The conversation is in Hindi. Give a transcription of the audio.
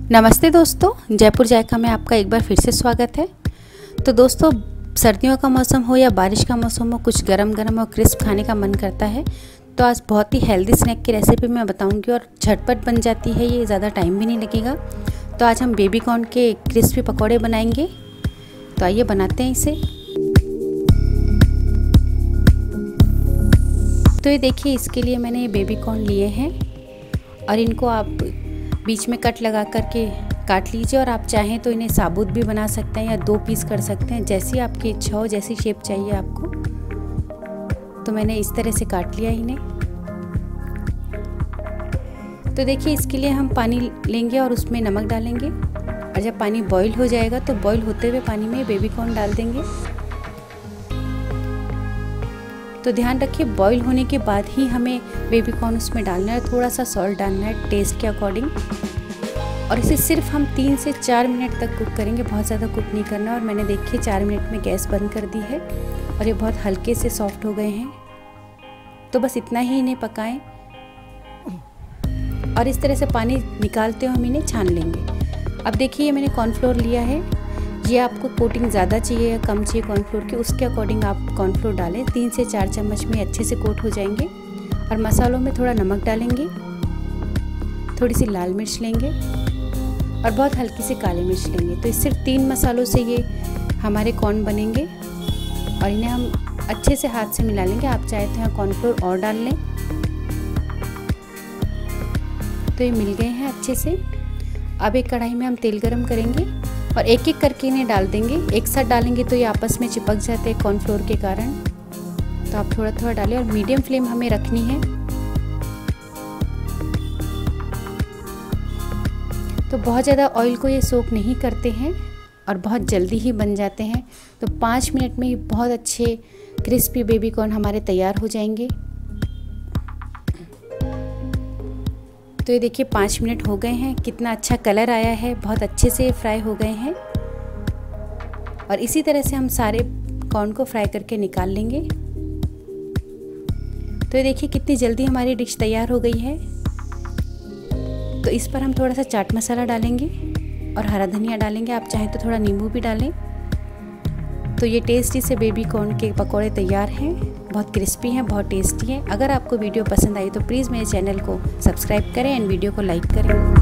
नमस्ते दोस्तों, जयपुर जायका में आपका एक बार फिर से स्वागत है। तो दोस्तों, सर्दियों का मौसम हो या बारिश का मौसम हो, कुछ गरम गरम और क्रिस्प खाने का मन करता है। तो आज बहुत ही हेल्दी स्नैक की रेसिपी मैं बताऊंगी और झटपट बन जाती है, ये ज़्यादा टाइम भी नहीं लगेगा। तो आज हम बेबी कॉर्न के क्रिस्पी पकौड़े बनाएंगे। तो आइए बनाते हैं इसे। तो ये देखिए, इसके लिए मैंने ये बेबी कॉर्न लिए हैं और इनको आप बीच में कट लगा करके काट लीजिए। और आप चाहें तो इन्हें साबुत भी बना सकते हैं या 2 पीस कर सकते हैं, जैसी आपकी इच्छा हो, जैसी शेप चाहिए आपको। तो मैंने इस तरह से काट लिया इन्हें। तो देखिए, इसके लिए हम पानी लेंगे और उसमें नमक डालेंगे और जब पानी बॉईल हो जाएगा तो बॉईल होते हुए पानी में बेबी कॉर्न डाल देंगे। तो ध्यान रखिए, बॉईल होने के बाद ही हमें बेबी कॉर्न उसमें डालना है। थोड़ा सा सॉल्ट डालना है टेस्ट के अकॉर्डिंग। और इसे सिर्फ हम 3 से 4 मिनट तक कुक करेंगे, बहुत ज़्यादा कुक नहीं करना। और मैंने देखिए 4 मिनट में गैस बंद कर दी है और ये बहुत हल्के से सॉफ्ट हो गए हैं। तो बस इतना ही इन्हें पकाएं और इस तरह से पानी निकालते हुए हम इन्हें छान लेंगे। अब देखिए, ये मैंने कॉर्नफ्लोर लिया है। ये आपको कोटिंग ज़्यादा चाहिए या कम चाहिए कॉर्नफ्लोर की, उसके अकॉर्डिंग आप कॉर्नफ्लोर डालें। 3 से 4 चम्मच में अच्छे से कोट हो जाएंगे। और मसालों में थोड़ा नमक डालेंगे, थोड़ी सी लाल मिर्च लेंगे और बहुत हल्की सी काली मिर्च लेंगे। तो इस सिर्फ 3 मसालों से ये हमारे कॉर्न बनेंगे और इन्हें हम अच्छे से हाथ से मिला लेंगे। आप चाहे तो यहाँ कॉर्नफ्लोर और डाल लें। तो ये मिल गए हैं अच्छे से। अब एक कढ़ाई में हम तेल गरम करेंगे और एक एक करके इन्हें डाल देंगे। एक साथ डालेंगे तो ये आपस में चिपक जाते हैं कॉर्नफ्लोर के कारण। तो आप थोड़ा थोड़ा डालें और मीडियम फ्लेम हमें रखनी है। तो बहुत ज़्यादा ऑयल को ये सोक नहीं करते हैं और बहुत जल्दी ही बन जाते हैं। तो 5 मिनट में ही बहुत अच्छे क्रिस्पी बेबी कॉर्न हमारे तैयार हो जाएंगे। तो ये देखिए 5 मिनट हो गए हैं, कितना अच्छा कलर आया है, बहुत अच्छे से फ्राई हो गए हैं। और इसी तरह से हम सारे कॉर्न को फ्राई करके निकाल लेंगे। तो ये देखिए कितनी जल्दी हमारी डिश तैयार हो गई है। तो इस पर हम थोड़ा सा चाट मसाला डालेंगे और हरा धनिया डालेंगे। आप चाहें तो थोड़ा नींबू भी डालें। तो ये टेस्टी से बेबी कॉर्न के पकौड़े तैयार हैं। बहुत क्रिस्पी हैं, बहुत टेस्टी हैं। अगर आपको वीडियो पसंद आई तो प्लीज़ मेरे चैनल को सब्सक्राइब करें एंड वीडियो को लाइक करें।